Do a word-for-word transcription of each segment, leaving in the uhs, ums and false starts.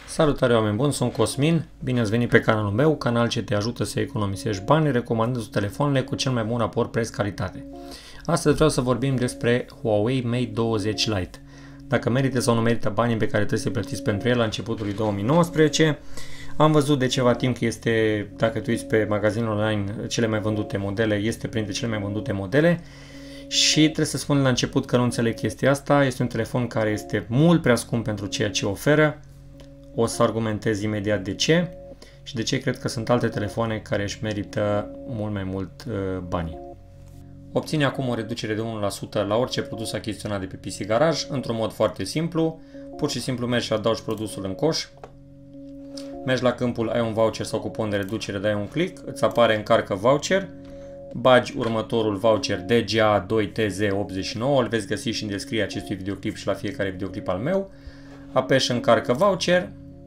Salutare oameni buni, sunt Cosmin, bine ați venit pe canalul meu, canal ce te ajută să economisești bani, recomandându-ți telefoanele cu cel mai bun raport preț-calitate. Astăzi vreau să vorbim despre Huawei Mate douăzeci Lite. Dacă merită sau nu merită banii pe care trebuie să-i plătiți pentru el la începutul lui două mii nouăsprezece. Am văzut de ceva timp că este, dacă tu uiți pe magazinul online, cele mai vândute modele, este printre cele mai vândute modele. Și trebuie să spun la început că nu înțeleg chestia asta, este un telefon care este mult prea scump pentru ceea ce oferă. O să argumentez imediat de ce și de ce cred că sunt alte telefoane care își merită mult mai mult uh, banii. Obține acum o reducere de unu la sută la orice produs achiziționat de pe P C Garage, într-un mod foarte simplu. Pur și simplu mergi și adaugi produsul în coș, mergi la câmpul ai un voucher sau cupon de reducere, dai un click, îți apare încarcă voucher, bagi următorul voucher D G A doi T Z optzeci și nouă, îl veți găsi și în descrierea acestui videoclip și la fiecare videoclip al meu. Apeși încarcă voucher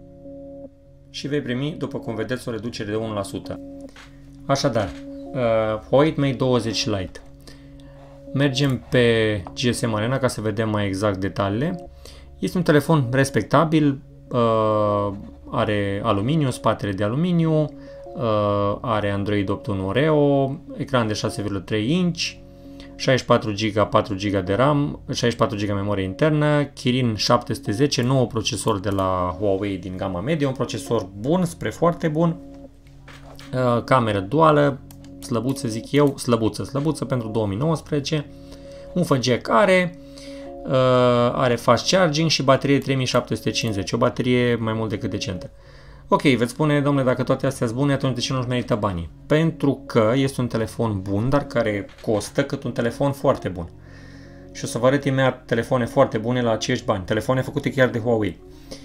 și vei primi, după cum vedeți, o reducere de unu la sută. Așadar, uh, Huawei Mate douăzeci Lite. Mergem pe G S M Arena ca să vedem mai exact detaliile. Este un telefon respectabil, uh, are aluminiu, spatele de aluminiu, uh, are Android opt punct unu Oreo, ecran de șase virgulă trei inch, șaizeci și patru giga, patru giga de RAM, șaizeci și patru giga memorie internă, Kirin șapte sute zece, nou procesor de la Huawei din gama medie, un procesor bun spre foarte bun, uh, cameră duală, slăbuță zic eu, slăbuță, slăbuță pentru două mii nouăsprezece, un F Jack are, uh, are fast charging și baterie trei mii șapte sute cincizeci, o baterie mai mult decât decentă. Ok, veți spune, domnule, dacă toate astea sunt bune, atunci de ce nu-și merită banii? Pentru că este un telefon bun, dar care costă cât un telefon foarte bun. Și o să vă arăt imediat telefoane foarte bune la acești bani. Telefoane făcute chiar de Huawei.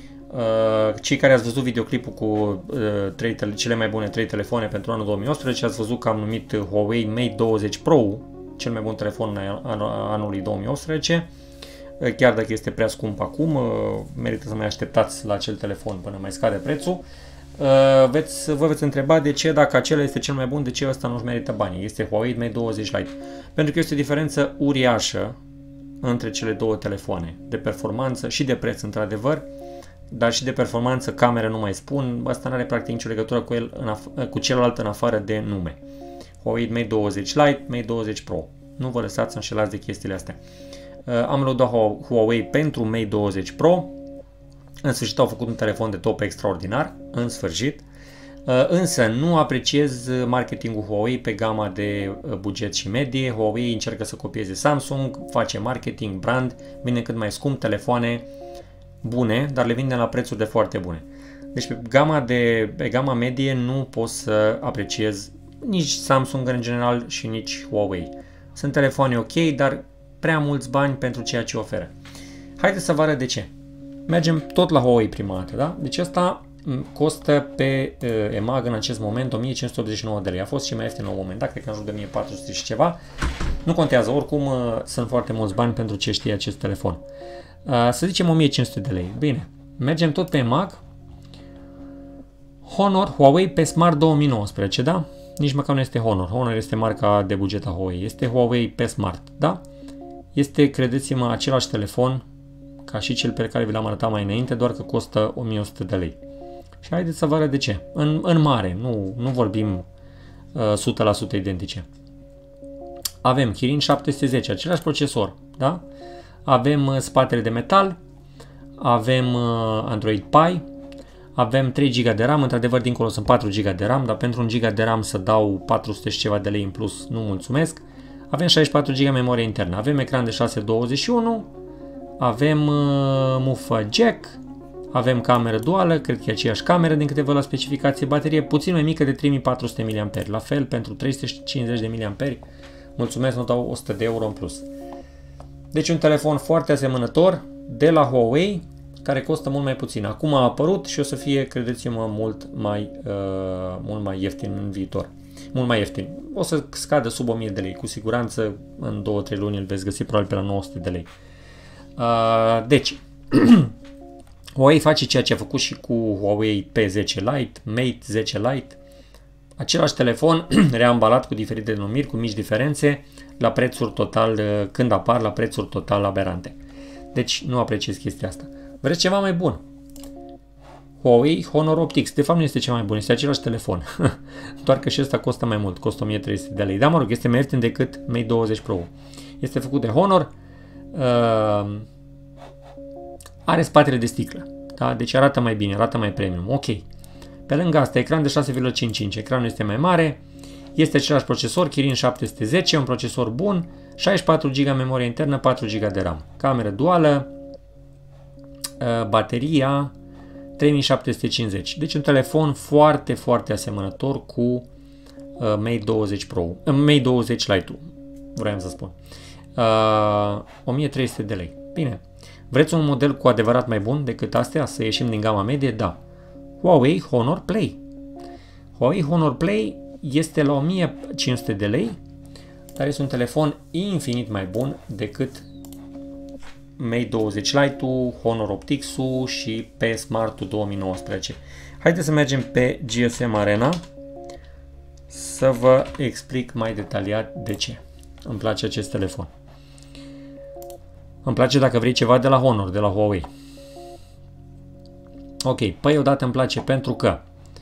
Cei care ați văzut videoclipul cu uh, trei, cele mai bune trei telefoane pentru anul două mii optsprezece, ați văzut că am numit Huawei Mate douăzeci Pro, cel mai bun telefon an anului două mii optsprezece. Chiar dacă este prea scump acum, merită să mai așteptați la acel telefon până mai scade prețul. Veți, vă veți întreba de ce, dacă acela este cel mai bun, de ce ăsta nu-și merită banii. Este Huawei Mate douăzeci Lite. Pentru că este o diferență uriașă între cele două telefoane. De performanță și de preț, într-adevăr, dar și de performanță, cameră nu mai spun. Asta nu are practic nicio legătură cu, el în cu celălalt în afară de nume. Huawei Mate douăzeci Lite, Mate douăzeci Pro. Nu vă lăsați înșelați de chestiile astea. Am lăudat Huawei pentru Mate douăzeci Pro. În sfârșit au făcut un telefon de top extraordinar, în sfârșit. Însă nu apreciez marketingul Huawei pe gama de buget și medie. Huawei încearcă să copieze Samsung, face marketing, brand, vine cât mai scump, telefoane bune, dar le vinde la prețuri de foarte bune. Deci pe gama, de, pe gama medie nu pot să apreciez nici Samsung în general și nici Huawei. Sunt telefoane ok, dar prea mulți bani pentru ceea ce oferă. Haideți să vă arăt de ce. Mergem tot la Huawei prima dată, da? Deci asta costă pe uh, E M A G în acest moment o mie cinci sute optzeci și nouă de lei. A fost și mai ieftin la un moment dat, cred că în jur de o mie patru sute și ceva. Nu contează, oricum uh, sunt foarte mulți bani pentru ce știe acest telefon. Uh, să zicem o mie cinci sute de lei. Bine, mergem tot pe E M A G. Honor, Huawei pe Smart două mii nouăsprezece, da? Nici măcar nu este Honor. Honor este marca de buget a Huawei. Este Huawei pe Smart, da? Este, credeți-mă, același telefon ca și cel pe care vi l-am arătat mai înainte, doar că costă o mie o sută de lei. Și haideți să vă arăt de ce. În, în mare, nu, nu vorbim uh, o sută la sută identice. Avem Kirin șapte sute zece, același procesor, da? Avem uh, spatele de metal, avem uh, Android Pie, avem trei giga de RAM, într-adevăr dincolo sunt patru giga de RAM, dar pentru un giga de RAM să dau patru sute și ceva de lei în plus, nu mulțumesc. Avem șaizeci și patru giga memorie internă, avem ecran de șase virgulă douăzeci și unu, avem uh, mufă jack, avem cameră duală, cred că e aceeași cameră din câte văd la specificație, baterie puțin mai mică de trei mii patru sute miliamperi, la fel pentru trei sute cincizeci de miliamperi, mulțumesc, nu dau o sută de euro în plus. Deci un telefon foarte asemănător de la Huawei, care costă mult mai puțin. Acum a apărut și o să fie, credeți-mă, mult mai, uh, mult mai ieftin în viitor. Mult mai ieftin. O să scadă sub o mie de lei. Cu siguranță în două trei luni îl veți găsi probabil pe la nouă sute de lei. Uh, deci, Huawei face ceea ce a făcut și cu Huawei P zece Lite, Mate zece Lite. Același telefon reambalat cu diferite denumiri, cu mici diferențe, la prețuri total, când apar la prețuri total aberante. Deci nu apreciez chestia asta. Vreți ceva mai bun? Huawei Honor opt X. De fapt nu este cel mai bun, este același telefon. Doar că și ăsta costă mai mult, costă o mie trei sute de lei. Dar mă rog, este mai ieftin decât Mate douăzeci Pro. Este făcut de Honor. Uh, are spatele de sticlă. Da? Deci arată mai bine, arată mai premium. Ok. Pe lângă asta, ecran de șase virgulă cincizeci și cinci. Ecranul este mai mare. Este același procesor, Kirin șapte sute zece, un procesor bun. șaizeci și patru giga memorie internă, patru giga de RAM. Cameră duală. Uh, bateria trei mii șapte sute cincizeci. Deci un telefon foarte, foarte asemănător cu uh, Mate douăzeci Pro. Uh, Mate douăzeci Lite-ul, vreau să spun. Uh, o mie trei sute de lei. Bine. Vreți un model cu adevărat mai bun decât astea? Să ieșim din gama medie? Da. Huawei Honor Play. Huawei Honor Play este la o mie cinci sute de lei, dar este un telefon infinit mai bun decât Mate douăzeci Lite-ul, Honor opt X-ul și pe Smart-ul două mii nouăsprezece. Haideți să mergem pe G S M Arena să vă explic mai detaliat de ce îmi place acest telefon. Îmi place dacă vrei ceva de la Honor, de la Huawei. Ok, păi odată îmi place pentru că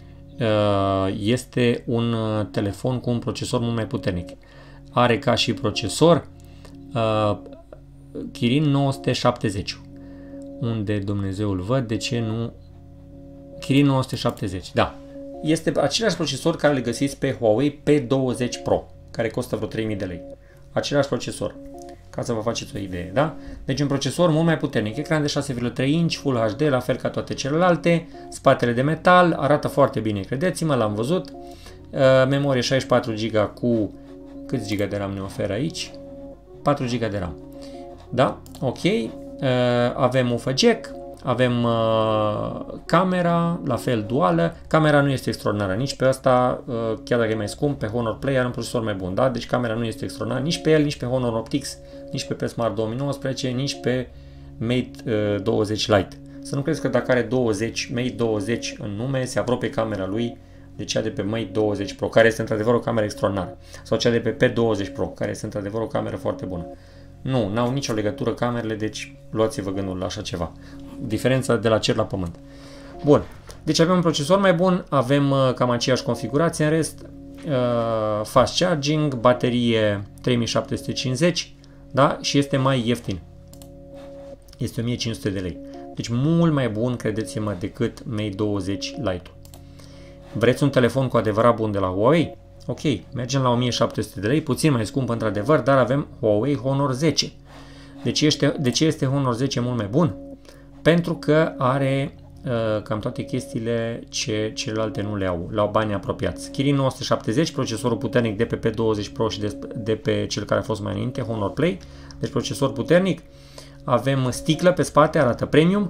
uh, este un telefon cu un procesor mult mai puternic. Are ca și procesor uh, Kirin nouă sute șaptezeci. Unde Dumnezeul văd, de ce nu? Kirin nouă sute șaptezeci, da. Este același procesor care le găsiți pe Huawei P douăzeci Pro, care costă vreo trei mii de lei. Același procesor, ca să vă faceți o idee, da? Deci un procesor mult mai puternic, ecran de șase virgulă trei inch, Full H D, la fel ca toate celelalte, spatele de metal, arată foarte bine, credeți-mă, l-am văzut. Uh, memorie șaizeci și patru giga cu... Câți giga de RAM ne oferă aici? patru giga de RAM. Da? Ok. Uh, avem U F Jack, avem uh, camera, la fel duală. Camera nu este extraordinară nici pe asta, uh, chiar dacă e mai scump, pe Honor Play are un procesor mai bun, da? Deci camera nu este extraordinară nici pe el, nici pe Honor opt X, nici pe P Smart două mii nouăsprezece, nici pe Mate uh, douăzeci Lite. Să nu crezi că dacă are douăzeci, Mate douăzeci în nume, se apropie camera lui de cea de pe Mate douăzeci Pro, care este într-adevăr o cameră extraordinară, sau cea de pe P douăzeci Pro, care este într-adevăr o cameră foarte bună. Nu, n-au nicio legătură camerele, deci luați-vă gândul la așa ceva. Diferența de la cer la pământ. Bun, deci avem un procesor mai bun, avem uh, cam aceeași configurație în rest, uh, fast charging, baterie trei mii șapte sute cincizeci, da? Și este mai ieftin. Este o mie cinci sute de lei. Deci mult mai bun, credeți-mă, decât Mate douăzeci Lite-ul. Vreți un telefon cu adevărat bun de la Huawei? Ok, mergem la o mie șapte sute de lei, puțin mai scump într-adevăr, dar avem Huawei Honor zece. De ce este, de ce este Honor zece mult mai bun? Pentru că are uh, cam toate chestiile ce celelalte nu le au, la bani apropiați. Kirin nouă sute șaptezeci, procesorul puternic de pe P douăzeci Pro și de, de pe cel care a fost mai înainte, Honor Play, deci procesor puternic. Avem sticlă pe spate, arată premium.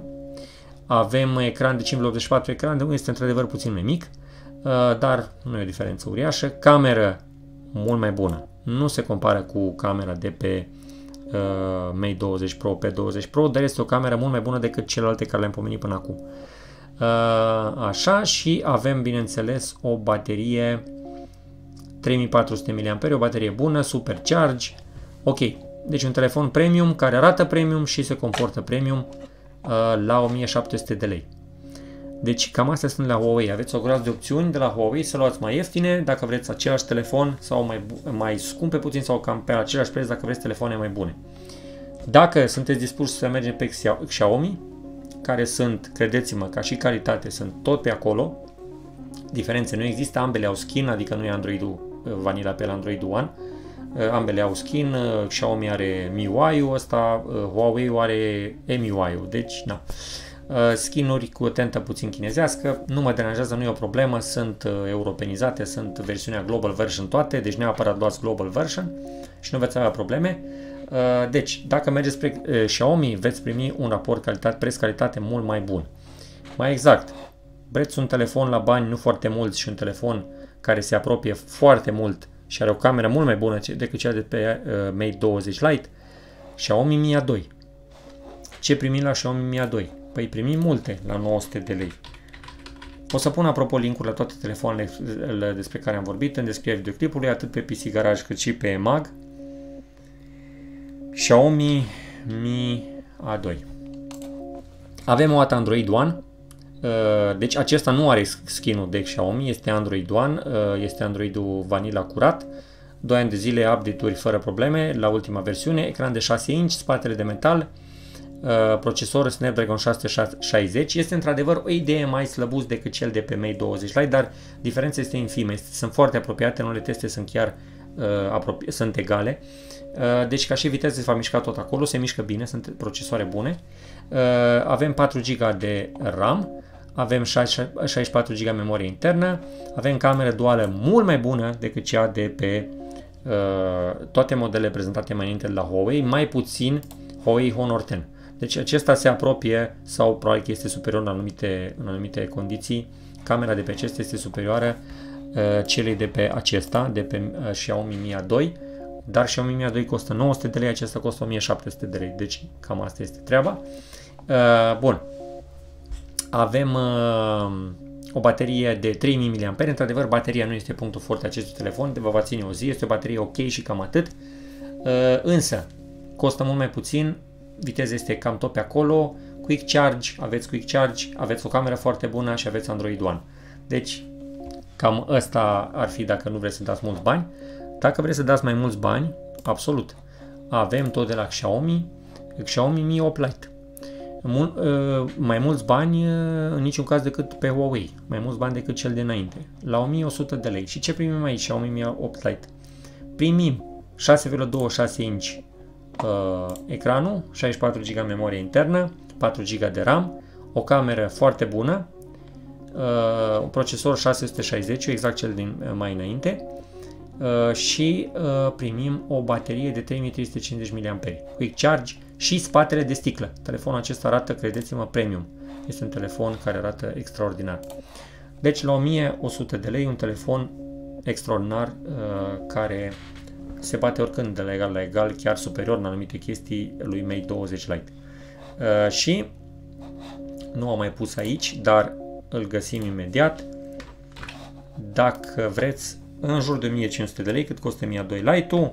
Avem ecran de cinci virgulă optzeci și patru, ecran de unde este într-adevăr puțin mai mic. Dar nu e o diferență uriașă. Cameră mult mai bună. Nu se compară cu camera de pe uh, Mate douăzeci Pro, P douăzeci Pro, dar este o cameră mult mai bună decât celelalte care le-am pomenit până acum. Uh, așa, și avem, bineînțeles, o baterie trei mii patru sute miliamperi ori, o baterie bună, supercharge. Ok, deci un telefon premium care arată premium și se comportă premium uh, la o mie șapte sute de lei. Deci cam astea sunt la Huawei. Aveți o groază de opțiuni de la Huawei să luați mai ieftine dacă vreți același telefon sau mai, mai scumpe puțin sau cam pe același preț dacă vreți telefoane mai bune. Dacă sunteți dispuși să mergem pe Xiaomi, care sunt, credeți-mă, ca și calitate, sunt tot pe acolo, diferențe nu există, ambele au skin, adică nu e Android-ul vanilla pe Android One, ambele au skin, Xiaomi are M I U I-ul ăsta, Huawei are M I U I-ul, deci na. Skin-uri cu o tentă puțin chinezească, nu mă deranjează, nu e o problemă, sunt europenizate, sunt versiunea Global Version toate, deci neapărat luați Global Version și nu veți avea probleme. Deci, dacă mergeți spre Xiaomi, veți primi un raport calitate, preț-calitate mult mai bun. Mai exact, vreți un telefon la bani nu foarte mulți și un telefon care se apropie foarte mult și are o cameră mult mai bună decât cea de pe Mate douăzeci Lite, Xiaomi Mi A doi. Ce primim la Xiaomi Mi A doi? Păi primim multe la nouă sute de lei. O să pun apropo link-uri la toate telefoanele despre care am vorbit în descrierea videoclipului, atât pe P C Garage cât și pe E M A G. Xiaomi Mi A doi. Avem o dată Android One, Deci acesta nu are skin-ul de Xiaomi, este Android One, este Android-ul Vanilla curat, doi ani de zile update-uri fără probleme la ultima versiune, ecran de șase inci, spatele de metal, procesor Snapdragon șase sute șaizeci, este într-adevăr o idee mai slăbuț decât cel de pe Mate douăzeci Lite, dar diferența este infimă, sunt foarte apropiate, unele teste sunt chiar uh, sunt egale, uh, deci ca și viteză se va mișca tot acolo, se mișcă bine, sunt procesoare bune, uh, avem patru giga de RAM, avem șaizeci și patru giga memorie internă, avem cameră duală mult mai bună decât cea de pe uh, toate modelele prezentate mai înainte de la Huawei, mai puțin Huawei Honor zece. Deci acesta se apropie sau probabil că este superior în anumite, în anumite condiții. Camera de pe acesta este superioară uh, celei de pe acesta, de pe uh, Xiaomi Mi A doi, dar Xiaomi Mi A doi costă nouă sute de lei, acesta costă o mie șapte sute de lei, deci cam asta este treaba. Uh, bun. Avem uh, o baterie de trei mii de miliamperi-ori, într-adevăr bateria nu este punctul forte acestui telefon, vă va ține o zi, este o baterie ok și cam atât, uh, însă costă mult mai puțin, viteza este cam tot pe acolo, Quick Charge, aveți Quick Charge, aveți o cameră foarte bună și aveți Android One. Deci cam ăsta ar fi dacă nu vreți să dați mulți bani. Dacă vreți să dați mai mulți bani, absolut, avem tot de la Xiaomi, Xiaomi Mi opt Lite. Mul, uh, mai mulți bani uh, în niciun caz decât pe Huawei, mai mulți bani decât cel de înainte, la o mie o sută de lei. Și ce primim aici, Xiaomi Mi opt Lite? Primim șase virgulă douăzeci și șase inci uh, ecranul, șaizeci și patru giga memorie internă, patru giga de RAM, o cameră foarte bună, uh, un procesor șase sute șaizeci, exact cel din uh, mai înainte, uh, și uh, primim o baterie de trei mii trei sute cincizeci de miliamperi-ori, Quick Charge și spatele de sticlă. Telefonul acesta arată, credeți-mă, premium. Este un telefon care arată extraordinar. Deci la o mie o sută de lei, un telefon extraordinar uh, care se bate oricând de la egal la egal, chiar superior în anumite chestii lui Mate douăzeci Lite. Uh, și nu am mai pus aici, dar îl găsim imediat. Dacă vreți, în jur de o mie cinci sute de lei, cât costă Mi A doi Lite-ul,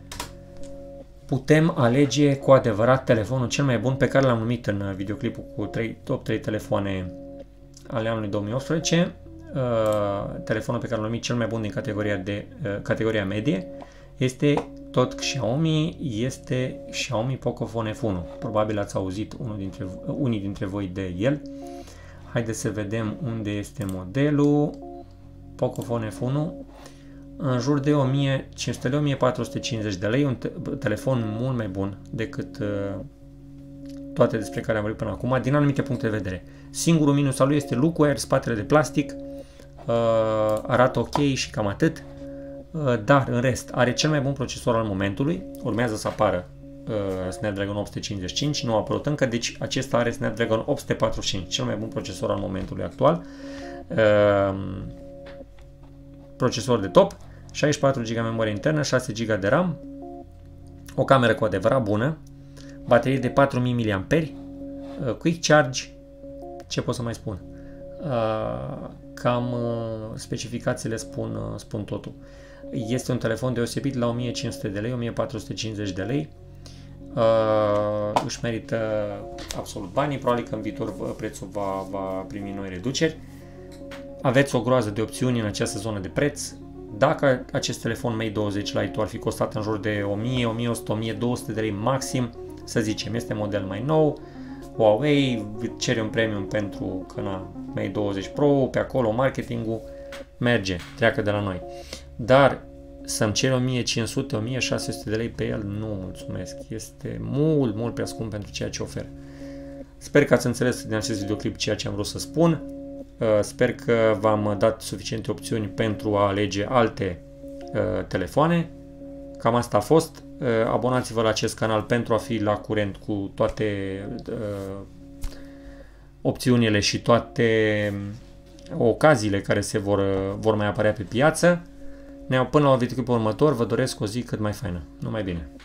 putem alege cu adevărat telefonul cel mai bun pe care l-am numit în videoclipul cu trei, top trei telefoane ale anului două mii optsprezece. Uh, telefonul pe care l-am numit cel mai bun din categoria, de, uh, categoria medie este tot Xiaomi, este Xiaomi Pocophone F unu. Probabil ați auzit unul dintre, unii dintre voi de el. Haideți să vedem unde este modelul Pocophone F unu. În jur de o mie cinci sute - o mie patru sute cincizeci de lei, un te telefon mult mai bun decât uh, toate despre care am vorbit până acum, din anumite puncte de vedere. Singurul minus al lui este Lookwear, spatele de plastic, uh, arată ok și cam atât, uh, dar în rest are cel mai bun procesor al momentului, urmează să apară uh, Snapdragon opt sute cincizeci și cinci, nu a apărut încă, deci acesta are Snapdragon opt sute patruzeci și cinci, cel mai bun procesor al momentului actual, uh, procesor de top, șaizeci și patru giga memorie internă, șase giga de RAM, o cameră cu adevărat bună, baterie de patru mii de miliamperi-ori, uh, Quick Charge, ce pot să mai spun? Uh, cam uh, specificațiile spun, uh, spun totul. Este un telefon deosebit la o mie cinci sute de lei, o mie patru sute cincizeci de lei, uh, își merită absolut banii, probabil că în viitor prețul va, va primi noi reduceri. Aveți o groază de opțiuni în această zonă de preț. Dacă acest telefon Mate douăzeci Lite ar fi costat în jur de o mie, o mie o sută, o mie două sute de lei maxim, să zicem, este model mai nou, Huawei cere un premium pentru că na, Mate douăzeci Pro, pe acolo marketingul merge, treacă de la noi. Dar să-mi cer o mie cinci sute - o mie șase sute de lei pe el, nu mulțumesc, este mult, mult prea scump pentru ceea ce oferă. Sper că ați înțeles din acest videoclip ceea ce am vrut să spun. Sper că v-am dat suficiente opțiuni pentru a alege alte uh, telefoane. Cam asta a fost. Uh, abonați-vă la acest canal pentru a fi la curent cu toate uh, opțiunile și toate ocaziile care se vor, vor mai apărea pe piață. Ne până la videoclipul următor, vă doresc o zi cât mai faină. Numai bine!